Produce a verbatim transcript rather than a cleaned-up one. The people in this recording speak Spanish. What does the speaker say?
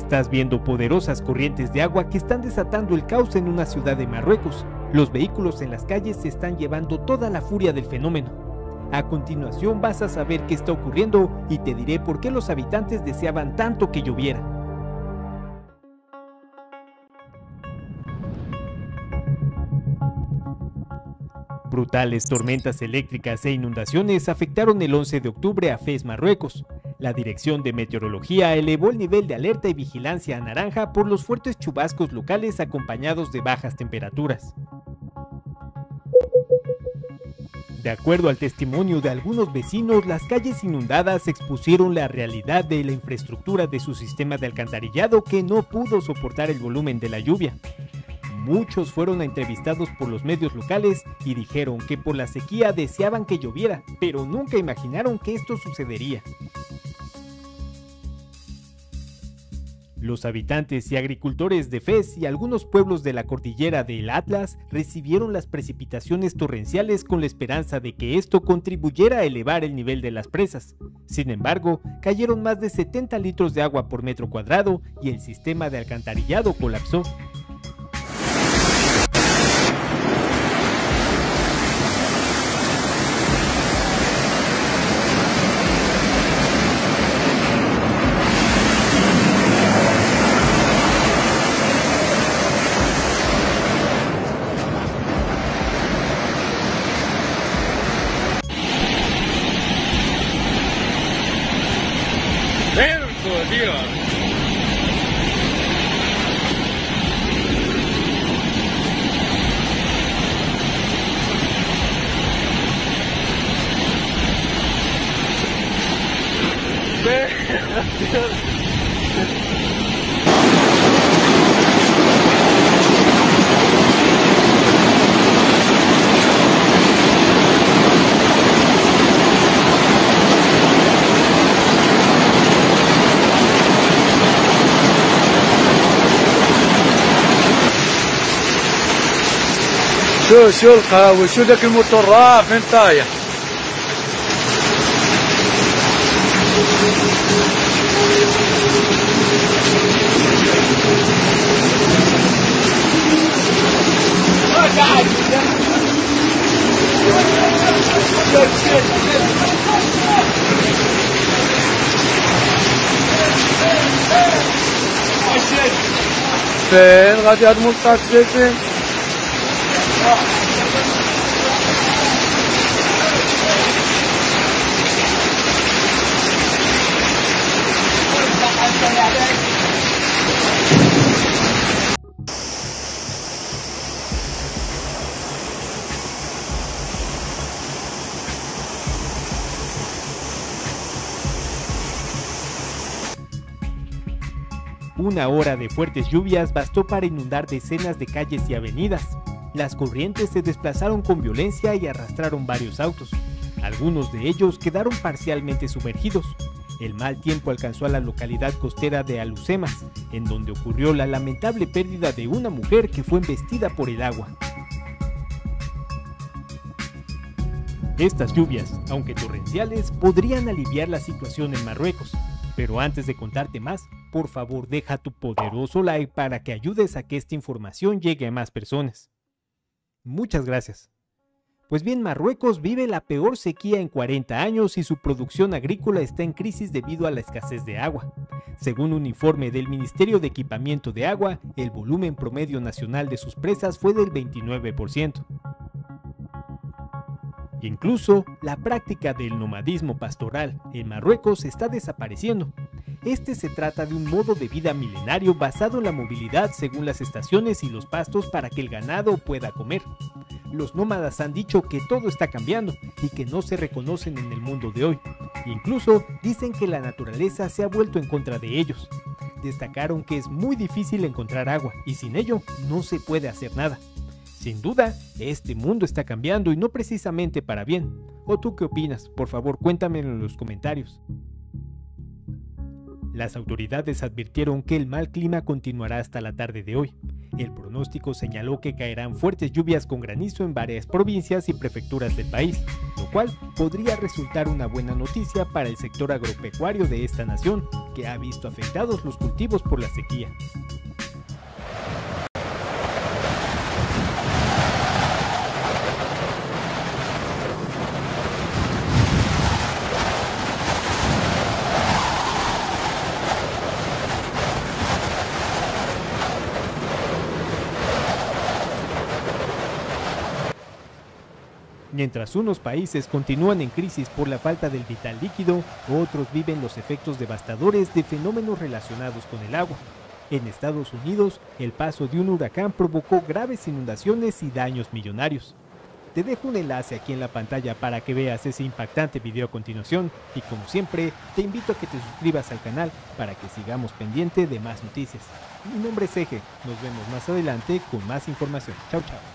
Estás viendo poderosas corrientes de agua que están desatando el caos en una ciudad de Marruecos. Los vehículos en las calles se están llevando toda la furia del fenómeno. A continuación vas a saber qué está ocurriendo y te diré por qué los habitantes deseaban tanto que lloviera. Brutales tormentas eléctricas e inundaciones afectaron el once de octubre a Fez, Marruecos. La Dirección de Meteorología elevó el nivel de alerta y vigilancia a naranja por los fuertes chubascos locales acompañados de bajas temperaturas. De acuerdo al testimonio de algunos vecinos, las calles inundadas expusieron la realidad de la infraestructura de su sistema de alcantarillado que no pudo soportar el volumen de la lluvia. Muchos fueron entrevistados por los medios locales y dijeron que por la sequía deseaban que lloviera, pero nunca imaginaron que esto sucedería. Los habitantes y agricultores de Fez y algunos pueblos de la cordillera del Atlas recibieron las precipitaciones torrenciales con la esperanza de que esto contribuyera a elevar el nivel de las presas. Sin embargo, cayeron más de setenta litros de agua por metro cuadrado y el sistema de alcantarillado colapsó. Tío. شو شو القهوة شو ذاك الموتور راه فين طايح فين غادي هاد الملطاكسي فين Una hora de fuertes lluvias bastó para inundar decenas de calles y avenidas. Las corrientes se desplazaron con violencia y arrastraron varios autos. Algunos de ellos quedaron parcialmente sumergidos. El mal tiempo alcanzó a la localidad costera de Alucemas, en donde ocurrió la lamentable pérdida de una mujer que fue embestida por el agua. Estas lluvias, aunque torrenciales, podrían aliviar la situación en Marruecos. Pero antes de contarte más, por favor deja tu poderoso like para que ayudes a que esta información llegue a más personas. Muchas gracias. Pues bien, Marruecos vive la peor sequía en cuarenta años y su producción agrícola está en crisis debido a la escasez de agua. Según un informe del Ministerio de Equipamiento de Agua, el volumen promedio nacional de sus presas fue del veintinueve por ciento. Incluso, la práctica del nomadismo pastoral en Marruecos está desapareciendo. Este se trata de un modo de vida milenario basado en la movilidad según las estaciones y los pastos para que el ganado pueda comer. Los nómadas han dicho que todo está cambiando y que no se reconocen en el mundo de hoy. Incluso dicen que la naturaleza se ha vuelto en contra de ellos. Destacaron que es muy difícil encontrar agua y sin ello no se puede hacer nada. Sin duda, este mundo está cambiando y no precisamente para bien. ¿O tú qué opinas? Por favor, cuéntamelo en los comentarios. Las autoridades advirtieron que el mal clima continuará hasta la tarde de hoy. El pronóstico señaló que caerán fuertes lluvias con granizo en varias provincias y prefecturas del país, lo cual podría resultar una buena noticia para el sector agropecuario de esta nación, que ha visto afectados los cultivos por la sequía. Mientras unos países continúan en crisis por la falta del vital líquido, otros viven los efectos devastadores de fenómenos relacionados con el agua. En Estados Unidos, el paso de un huracán provocó graves inundaciones y daños millonarios. Te dejo un enlace aquí en la pantalla para que veas ese impactante video a continuación y, como siempre, te invito a que te suscribas al canal para que sigamos pendiente de más noticias. Mi nombre es Eje, nos vemos más adelante con más información. Chao, chao.